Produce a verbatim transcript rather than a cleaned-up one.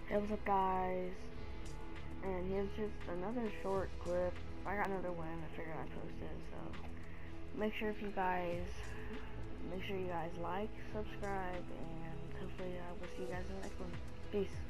Hey, what's up, guys? And here's just another short clip. I got another win. I figured I'd post it. So make sure if you guys, make sure you guys like, subscribe, and hopefully I will see you guys in the next one. Peace.